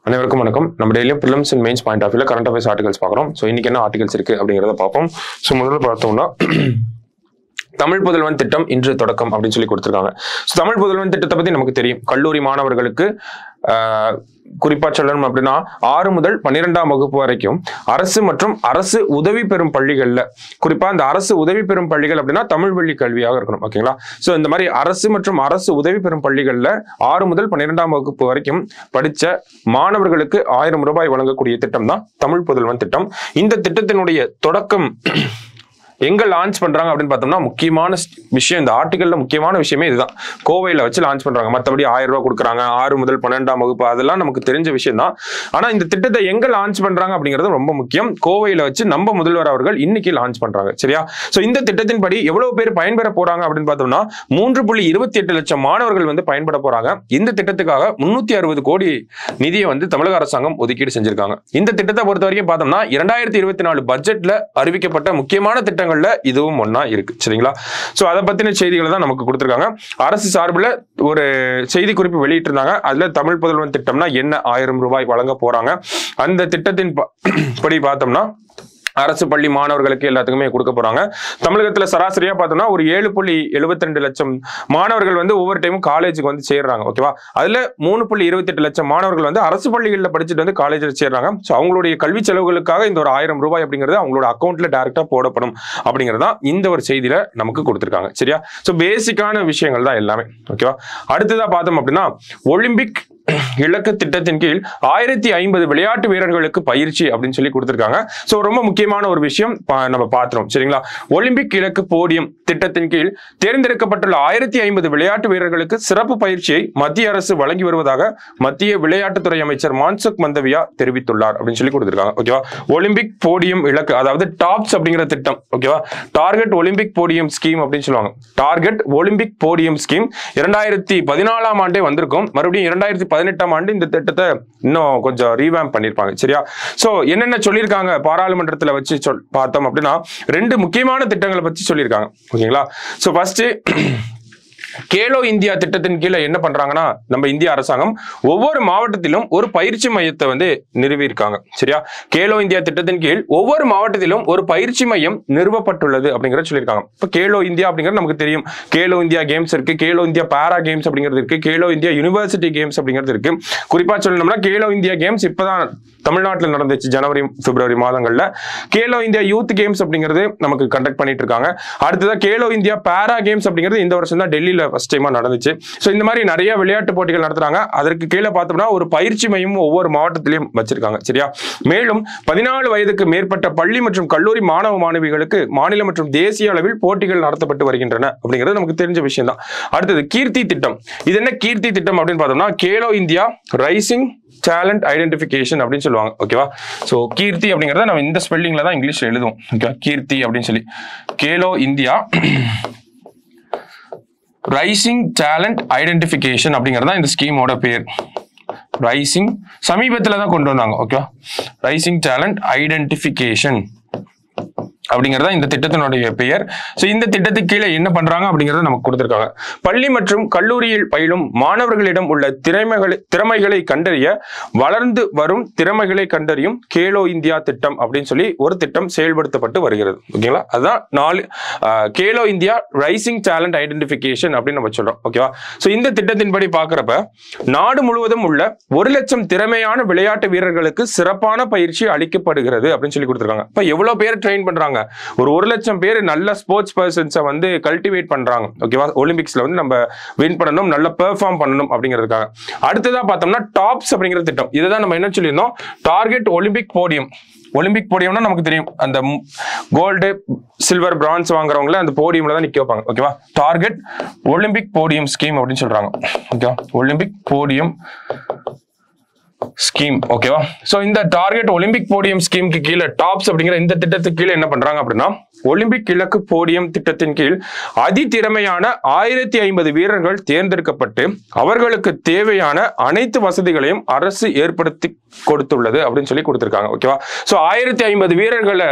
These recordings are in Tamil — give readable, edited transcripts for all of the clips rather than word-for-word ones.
அனைவருக்கும் வணக்கம். நம்ம டெய்லியும் prelims and mains point of வியூல கரண்ட் அஃபேர்ஸ் ஆர்டிகல்ஸ் பார்க்குறோம். ஸோ இன்னைக்கு என்ன ஆர்டிகல்ஸ் இருக்கு அப்படிங்கிறத பார்ப்போம். ஸோ முதல்ல பார்த்தோம்னா தமிழ் புதல்வன் திட்டம் இன்று தொடக்கம் அப்படின்னு சொல்லி கொடுத்துருக்காங்க. ஸோ தமிழ் புதல்வன் திட்டத்தை பத்தி நமக்கு தெரியும். கல்லூரி மாணவர்களுக்கு குறிப்பா சொல்லணும் அப்படின்னா 6 முதல் 12ஆம் வகுப்பு வரைக்கும் அரசு மற்றும் அரசு உதவி பெறும் பள்ளிகள்ல, குறிப்பா இந்த அரசு உதவி பெறும் பள்ளிகள் அப்படின்னா தமிழ் வழி கல்வியாக இருக்கணும். ஓகேங்களா? சோ இந்த மாதிரி அரசு மற்றும் அரசு உதவி பெறும் பள்ளிகள்ல 6 முதல் 12ஆம் வகுப்பு வரைக்கும் படிச்ச மாணவர்களுக்கு 1000 ரூபாய் வழங்கக்கூடிய திட்டம் தான் தமிழ் புதல்வன் திட்டம். இந்த திட்டத்தினுடைய தொடக்கம் எங்க லான்ச் பண்றாங்க அப்படின்னு பார்த்தோம்னா, முக்கியமான விஷயம் இந்த ஆர்டிகல்ல முக்கியமான விஷயமே இதுதான். கோவையில வச்சு லான்ச் பண்றாங்க. மற்றபடி 1000 ரூபாய் கொடுக்குறாங்க. 6 முதல் 12ஆம் வகுப்பு அதெல்லாம் நமக்கு தெரிஞ்ச விஷயம் தான். ஆனா இந்த திட்டத்தை எங்க லான்ச் பண்றாங்க அப்படிங்கிறது ரொம்ப முக்கியம். கோவையில வச்சு நம்ம முதல்வர் அவர்கள் இன்னைக்கு லான்ச் பண்றாங்க. சரியா? சோ இந்த திட்டத்தின் படி எவ்வளவு பேர் பயன்பெற போறாங்க அப்படின்னு பார்த்தோம்னா 3.28 லட்சம் மாணவர்கள் வந்து பயன்பட போறாங்க. இந்த திட்டத்துக்காக 360 கோடி நிதியை வந்து தமிழக அரசாங்கம் ஒதுக்கீடு செஞ்சிருக்காங்க. இந்த திட்டத்தை பொறுத்த வரைக்கும் பார்த்தோம்னா 2024 பட்ஜெட்ல அறிவிக்கப்பட்ட முக்கியமான திட்டங்கள் இதுவும் ஒண்ணா இருக்கு. சரிங்களா? சோ அதை பத்தின செய்திகளை தான் நமக்கு கொடுத்திருக்காங்க. அரசு சார்பில் ஒரு செய்தி குறிப்பு வெளியிட்டு இருந்தாங்க. அதுல தமிழ் புதல்வன் திட்டம்னா என்ன, 1000 ரூபாய் வழங்க போறாங்க. அந்த திட்டத்தின் படி பார்த்தோம்னா அரசு பள்ளி மாணவர்களுக்கு எல்லாத்துக்குமே கொடுக்க போறாங்க. தமிழகத்துல சராசரியா பார்த்தோம்னா ஒரு 7.72 லட்சம் மாணவர்கள் வந்து ஒவ்வொரு டைமும் காலேஜுக்கு வந்து சேர்றாங்க. ஓகேவா? அதுல 3.28 லட்சம் மாணவர்கள் வந்து அரசு பள்ளிகளில் படிச்சுட்டு வந்து காலேஜ்ல சேர்றாங்க. ஸோ அவங்களுடைய கல்வி செலவுகளுக்காக இந்த ஒரு 1000 ரூபாய் அப்படிங்கிறது அவங்களோட அக்கௌண்ட்ல டைரக்டா போடப்படும் அப்படிங்கிறதா இந்த ஒரு செய்தியில நமக்கு கொடுத்திருக்காங்க. சரியா? ஸோ பேசிக்கான விஷயங்கள் தான் எல்லாமே. ஓகேவா? அடுத்ததா பார்த்தோம் அப்படின்னா ஒலிம்பிக் இலக்கு திட்டத்தின் கீழ் 1050 விளையாட்டு வீரர்களுக்கு பயிற்சி அப்படின்னு சொல்லி கொடுத்திருக்காங்க. சோ ரொம்ப முக்கியமான ஒரு விஷயம் நம்ம பார்த்தோம். சரிங்களா? ஒலிம்பிக் இலக்கு போடியம் திட்டத்தின் கீழ் தேர்ந்தெடுக்கப்பட்டுள்ள 1050 விளையாட்டு வீரர்களுக்கு சிறப்பு பயிற்சியை மத்திய அரசு வழங்கி வருவதாக மத்திய விளையாட்டுத்துறை அமைச்சர் மான்சுக் மந்தவியா தெரிவித்துள்ளார் அப்படின்னு சொல்லி கொடுத்திருக்காங்க. ஓகேவா? ஒலிம்பிக் போடியம் இலக்கு, அதாவது டாப்ஸ் அப்படிங்கிற திட்டம். ஓகேவா? டார்கெட் ஒலிம்பிக் போடியம் ஸ்கீம் அப்படின்னு சொல்லுவாங்க. டார்கெட் ஒலிம்பிக் போடியம் ஸ்கீம் 2014ஆம் ஆண்டே வந்திருக்கும். மறுபடியும் 2018ஆம் ஆண்டு இந்த திட்டத்தை இன்னும் கொஞ்சம் ரீவாம்ப் பண்ணிருப்பாங்க. சரியா? சோ என்னென்ன சொல்லியிருக்காங்க பாராளுமன்றத்துல வச்சு பார்த்தோம் அப்படின்னா 2 முக்கியமான திட்டங்களை பத்தி சொல்லியிருக்காங்க. ஓகேங்களா? சோ ஃபர்ஸ்ட் கேலோ இந்தியா திட்டத்தின் கீழே என்ன பண்றாங்கன்னா, நம்ம இந்திய அரசாங்கம் ஒவ்வொரு மாவட்டத்திலும் ஒரு பயிற்சி மையத்தை வந்து நிறுவியிருக்காங்க. சரியா? கேலோ இந்தியா திட்டத்தின் கீழ் ஒவ்வொரு மாவட்டத்திலும் ஒரு பயிற்சி மையம் நிறுவப்பட்டுள்ளது அப்படிங்கறத சொல்லியிருக்காங்க. இப்ப கேலோ இந்தியா அப்படிங்கிறது நமக்கு தெரியும். கேலோ இந்தியா கேம்ஸ் இருக்கு, கேலோ இந்தியா பாரா கேம்ஸ் அப்படிங்கிறது இருக்கு, கேலோ இந்தியா யூனிவர்சிட்டி கேம்ஸ் அப்படிங்கிறது இருக்கு. குறிப்பா சொல்லணும்னா கேலோ இந்தியா கேம்ஸ் இப்பதான் தமிழ்நாட்டில் நடந்துச்சு ஜனவரி பிப்ரவரி மாதங்கள்ல. கேலோ இந்தியா யூத் கேம்ஸ் அப்படிங்கிறது நமக்கு கண்டக்ட் பண்ணிட்டு இருக்காங்க. அடுத்ததா கேலோ இந்தியா பாரா கேம்ஸ் அப்படிங்கிறது இந்த வருஷம் தான் டெல்லியில ஃபர்ஸ்ட் டைமா நடந்துச்சு. சோ இந்த மாதிரி நிறைய விளையாட்டு போட்டிகள் நடத்துறாங்க. அதற்கு கீழே பார்த்தோம்னா ஒரு பயிற்சி மையம் ஒவ்வொரு மாவட்டத்திலையும் வச்சிருக்காங்க. சரியா? மேலும் 14 வயதுக்கு மேற்பட்ட பள்ளி மற்றும் கல்லூரி மாணவ மாணவிகளுக்கு மாநில மற்றும் தேசிய அளவில் போட்டிகள் நடத்தப்பட்டு வருகின்றன அப்படிங்கிறது நமக்கு தெரிஞ்ச விஷயம் தான். அடுத்தது கீர்த்தி திட்டம். இது என்ன கீர்த்தி திட்டம் அப்படின்னு பார்த்தோம்னா Khelo India rising talent identification அப்படின்னு சொல்லுவாங்க. ஓகேவா? சோ கீர்த்தி அப்படிங்கறத நம்ம இந்த ஸ்பெல்லிங்ல தான் இங்கிலீஷ்ல எழுதுவோம். ஓகே, கீர்த்தி அப்படின்னு சொல்லி. Khelo India rising talent identification அப்படிங்கிறது தான் இந்த ஸ்கீமோட பேர். ரைசிங் சமீபத்துல தான் கொண்டு வந்தாங்க. ஓகே, ரைசிங் டேலண்ட் ஐடென்டிஃபிகேஷன் அப்படிங்கிறதா இந்த திட்டத்தினுடைய பெயர். சோ இந்த திட்டத்துக்கு கீழே என்ன பண்றாங்க அப்படிங்கறத நமக்கு கொடுத்திருக்காங்க. பள்ளி மற்றும் கல்லூரியில் பயிலும் மாணவர்களிடம் உள்ள திறமைகளை கண்டறிய வளர்ந்து வரும் திறமைகளை கண்டறியும் கேலோ இந்தியா திட்டம் அப்படின்னு சொல்லி ஒரு திட்டம் செயல்படுத்தப்பட்டு வருகிறது. ஓகேங்களா? அதான் 4 Khelo India rising talent identification அப்படின்னு நம்ம சொல்றோம். ஓகேவா? சோ இந்த திட்டத்தின்படி பாக்குறப்ப நாடு முழுவதும் உள்ள 1 லட்சம் திறமையான விளையாட்டு வீரர்களுக்கு சிறப்பான பயிற்சி அளிக்கப்படுகிறது அப்படின்னு சொல்லி கொடுத்திருக்காங்க. இப்ப எவ்வளவு பேர் ட்ரெயின் பண்றாங்க? ஒரு 1 லட்சம் பேர் நல்ல ஸ்போர்ட்ஸ் பர்சன்ஸை வந்து கல்டிவேட் பண்றாங்க. ஓகேவா? ஒலிம்பிக்ஸ்ல வந்து நம்ம வின் பண்ணணும், நல்ல பெர்ஃபார்ம் பண்ணணும் அப்படிங்கிறதுக்காக. அடுத்ததா பார்த்தோம்னா டாப்ஸ் அப்படிங்கிற திட்டம். இதுதான் நம்ம என்ன சொல்லியிருந்தோம், டார்கெட் ஒலிம்பிக் போடியம். ஒலிம்பிக் போடியம்னா நமக்கு தெரியும், அந்த கோல்டு சில்வர் பிரான்ஸ் வாங்குறவங்கள அந்த போடியம்ல தான் நிக்க வைப்பாங்க. ஓகேவா? டார்கெட் ஒலிம்பிக் போடியம் ஸ்கீம் அப்படின்னு சொல்றாங்க. ஓகேவா? Olympic podium scheme. ஓகேவா? சோ இந்த டார்கெட் ஒலிம்பிக் போடியம் ஸ்கீமுக்கு கீழே டாப்ஸ் அப்படிங்கிற இந்த திட்டத்துக்கு கீழே என்ன பண்றாங்க அப்படின்னா ஒலிம்பிக் இலக்கு போடியம் திட்டத்தின் கீழ் அதிதிறமையான 1050 வீரர்கள் தேர்ந்தெடுக்கப்பட்டு அவர்களுக்கு தேவையான அனைத்து வசதிகளையும் அரசு ஏற்படுத்தி கொடுத்துள்ளது அப்படின்னு சொல்லி கொடுத்திருக்காங்க. ஓகேவா? சோ 1050 வீரர்களை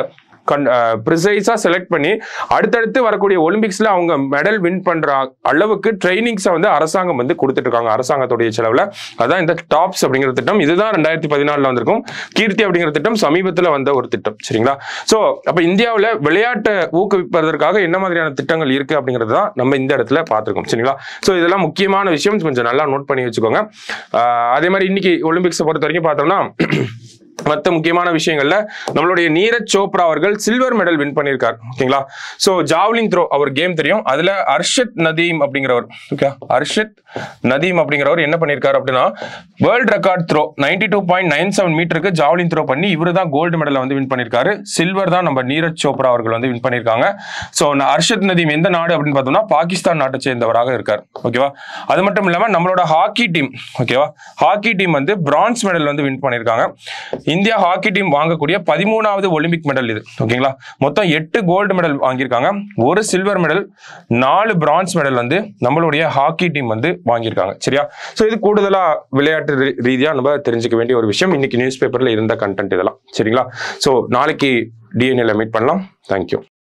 ப்ரிசைஸா செலக்ட் பண்ணி அடுத்தடுத்து வரக்கூடிய ஒலிம்பிக்ஸ்ல அவங்க மெடல் வின் பண்ற அளவுக்கு ட்ரைனிங்ஸை வந்து அரசாங்கம் வந்து கொடுத்துட்டு இருக்காங்க அரசாங்கத்துடைய செலவுல. அதான் இந்த டாப்ஸ் அப்படிங்கிற திட்டம். இதுதான் 2014 வந்திருக்கும். கீர்த்தி அப்படிங்கிற திட்டம் சமீபத்தில் வந்த ஒரு திட்டம். சரிங்களா? சோ அப்ப இந்தியாவில் விளையாட்டை ஊக்குவிப்பதற்காக என்ன மாதிரியான திட்டங்கள் இருக்கு அப்படிங்கிறது தான் நம்ம இந்த இடத்துல பார்த்திருக்கோம். சரிங்களா? சோ இதெல்லாம் முக்கியமான விஷயம், கொஞ்சம் நல்லா நோட் பண்ணி வச்சுக்கோங்க. அதே மாதிரி இன்னைக்கு ஒலிம்பிக்ஸை பொறுத்த வரைக்கும் பார்த்தோம்னா மற்ற முக்கியமான விஷயங்கள்ல நம்மளுடைய நீரஜ் சோப்ரா அவர்கள் சில்வர் மெடல் வின் பண்ணியிருக்காரு. ஓகேங்களா? சோ ஜாவ்லிங் த்ரோ அவர் கேம் தெரியும். அதுல அர்ஷத் நதீம் அப்படிங்கிறவர், ஓகே, அர்ஷத் நதீம் அப்படிங்கிறவர் என்ன பண்ணியிருக்காரு அப்படின்னா வேர்ல்ட் ரெக்கார்ட் த்ரோ 92.97 மீட்டருக்கு ஜாவ்லிங் த்ரோ பண்ணி இவரு தான் கோல்டு மெடலை வந்து வின் பண்ணியிருக்காரு. சில்வர் தான் நம்ம நீரஜ் சோப்ரா அவர்கள் வந்து வின் பண்ணியிருக்காங்க. ஸோ அர்ஷத் நதீம் எந்த நாடு அப்படின்னு பார்த்தோம்னா பாகிஸ்தான் நாட்டை சேர்ந்தவராக இருக்கார். ஓகேவா? அது மட்டும் இல்லாம நம்மளோட ஹாக்கி டீம், ஓகேவா, ஹாக்கி டீம் வந்து பிரான்ஸ் மெடல் வந்து வின் பண்ணியிருக்காங்க. இந்தியா ஹாக்கி டீம் வாங்கக்கூடிய 13வது ஒலிம்பிக் மெடல் இது. ஓகேங்களா? மொத்தம் 8 கோல்டு மெடல் வாங்கியிருக்காங்க, 1 சில்வர் மெடல், 4 பிரான்ஸ் மெடல் வந்து நம்மளுடைய ஹாக்கி டீம் வந்து வாங்கியிருக்காங்க. சரியா? ஸோ இது கூடுதலா விளையாட்டு ரீதியா நம்ம தெரிஞ்சுக்க வேண்டிய ஒரு விஷயம். இன்னைக்கு நியூஸ் பேப்பர்ல இருந்த கண்டென்ட் இதெல்லாம். சரிங்களா? ஸோ நாளைக்கு டிஎன்ஏல மீட் பண்ணலாம். தேங்க்யூ.